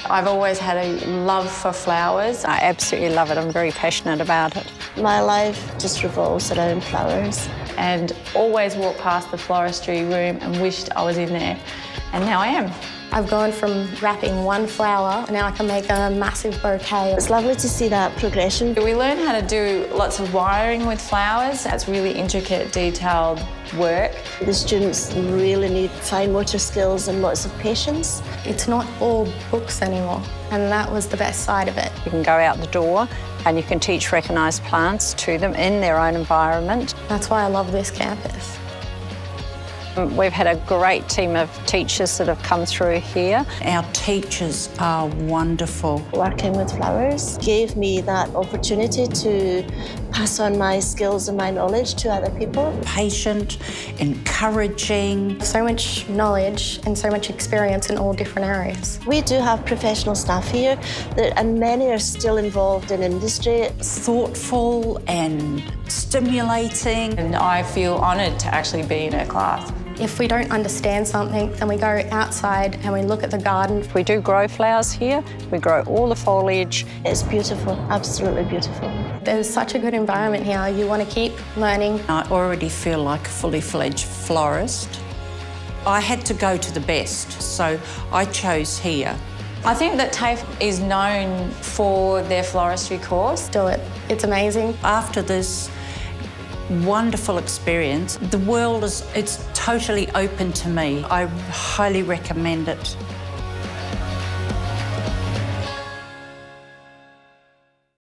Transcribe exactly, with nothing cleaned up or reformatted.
I've always had a love for flowers. I absolutely love it. I'm very passionate about it. My life just revolves around flowers. And always walked past the floristry room and wished I was in there. And now I am. I've gone from wrapping one flower, and now I can make a massive bouquet. It's lovely to see that progression. We learn how to do lots of wiring with flowers. That's really intricate, detailed work. The students really need fine motor skills and lots of patience. It's not all books anymore, and that was the best side of it. You can go out the door and you can teach recognised plants to them in their own environment. That's why I love this campus. We've had a great team of teachers that have come through here. Our teachers are wonderful. Working with flowers gave me that opportunity to pass on my skills and my knowledge to other people. Patient, encouraging. So much knowledge and so much experience in all different areas. We do have professional staff here, that, and many are still involved in industry. Thoughtful and stimulating. And I feel honoured to actually be in her class. If we don't understand something, then we go outside and we look at the garden. We do grow flowers here. We grow all the foliage. It's beautiful, absolutely beautiful. There's such a good environment here. You want to keep learning. I already feel like a fully fledged florist. I had to go to the best, so I chose here. I think that t a f e is known for their floristry course. Do it. It's amazing. After this wonderful experience, the world is, it's totally open to me. I highly recommend it.